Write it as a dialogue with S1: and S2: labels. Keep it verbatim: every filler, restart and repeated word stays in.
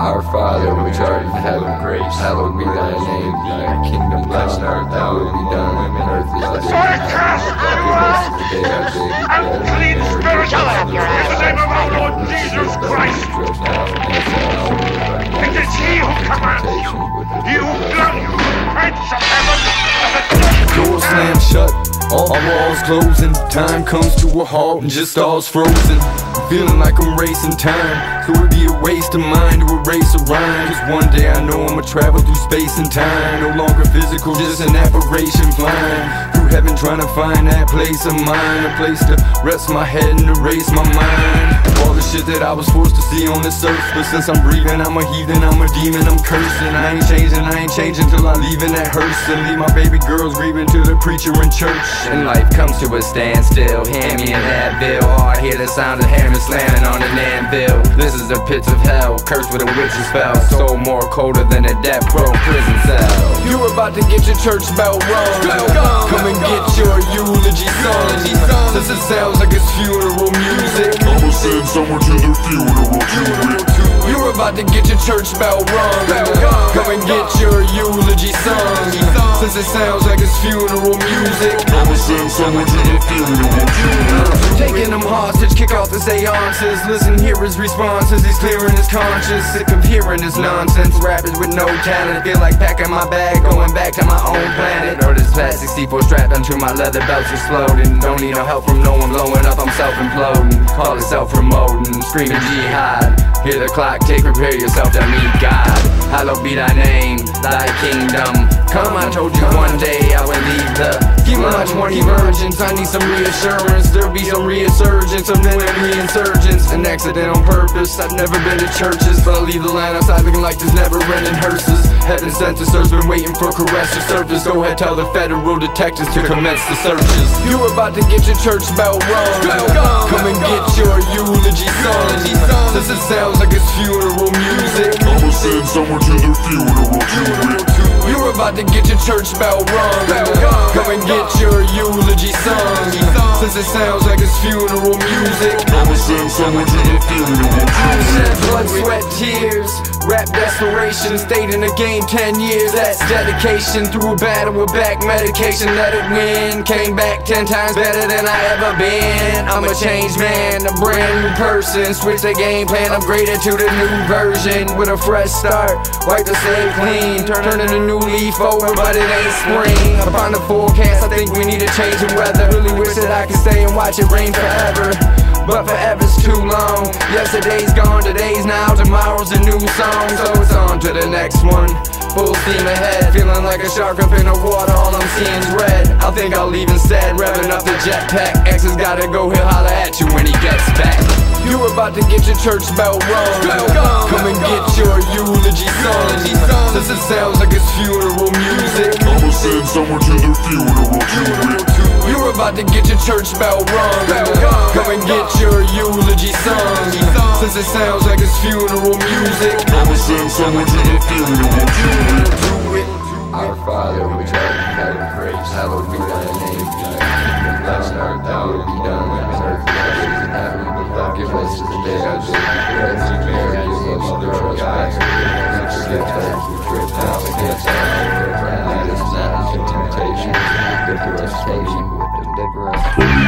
S1: Our Father, which art in heaven, grace, hallowed be thy name. Thy kingdom come, thy will be done on earth as it is in heaven.
S2: Unclean spirit, in the name of our Lord Jesus Christ. It is he who commands you. You glutton, prince of heaven, of the
S3: Doors slam shut, all walls closing. Time comes to a halt and just all's frozen. I'm feeling like I'm racing time, so it'd be a waste of mine to erase a rhyme. Cause one day I know I'ma travel through space and time. No longer physical, just an apparition flying through heaven, trying to find that place of mine. A place to rest my head and erase my mind. All the shit that I was forced to see on this earth. But since I'm breathing, I'm a heathen, I'm a demon, I'm cursing. I ain't changing, I ain't changing till I leave in that hearse. And leave my baby girls grieving to the preacher in church.
S4: And life comes to a standstill, hand me an Advil. Oh, I hear the sound of hammer slamming on an anvil. This is the pits of hell, cursed with a witch's spell. Soul more colder than a death row prison cell.
S3: You're about to get your church bell rung. Come and get your eulogy sung. Since it sounds like it's funeral music,
S5: I'ma send someone to their funeral to it.
S3: you're about to get your church bell rung. Come and get your eulogy sung. Since it sounds like it's funeral music,
S5: I'ma send someone to their funeral to it.
S3: taking them hostage, kick off the seances. Listen, hear his responses, he's clearing his conscience. Sick of hearing his nonsense, rappers with no talent. Feel like packing my bag, going back to my own planet.
S4: Or this fat sixty-four strapped onto my leather belts exploding. Don't need no help from no one blowing up, I'm self-imploding. Call it self-promoting, screaming jihad. Hear the clock tick, prepare yourself to meet God. Hallowed be thy name, thy kingdom come. I told you one day I would leave the
S3: Give me my twenty virgins, I need some reassurance. There'll be some resurgence, some new reinsurgents. An accident on purpose, I've never been to churches, but I leave the line outside looking like there's never-ending hearses. Heaven sent to search, been waiting for caress to surface. Go ahead, tell the federal detectives to commence the searches. You're about to get your church bell rung. Come and get your eulogy sung. Since it sounds like it's funeral music,
S5: I'ma send someone to their funeral to it.
S3: you're about to get your church bell rung. Come and get your eulogy sung. Since it sounds like it's funeral music,
S5: I'ma send someone to their funeral to
S3: I
S5: it.
S3: shed blood, sweat, tears, rap desperation. Stayed in the game ten years, that's dedication. Through a battle with back medication, let it win. Came back ten times better than I ever been. I'm a changed man, a brand new person. Switch the game plan, upgraded to the new version. With a fresh start, wipe the slate clean. Turning a new leaf over, but it ain't spring. I find the forecast, I think we need a change in weather. Really wish that I could stay and watch it rain forever, but forever's too long. Yesterday's gone, today's now, tomorrow's a new song. So it's on to the next one, full steam ahead. Feeling like a shark up in the water, all I'm seeing's red. I think I'll leave instead, revving up the jetpack. X has gotta go, he'll holler at you when he gets back. You're about to get your church bell rung. Come and get your eulogy sung. Since it sounds like it's funeral music,
S5: I'ma send someone to their funeral to it.
S3: you're about to get your church bell rung. Come and get your eulogy sung. Since it sounds like it's funeral music,
S5: I'ma send someone to their funeral to it.
S1: Our Father, which art in heaven, grace, hallowed be thy name. Thy kingdom come, thy will be done on earth as it is in heaven. Give us this day our daily bread, and forgive us our trespasses, and forgive those who trespass against us. And lead us not into temptation, but deliver us from evil.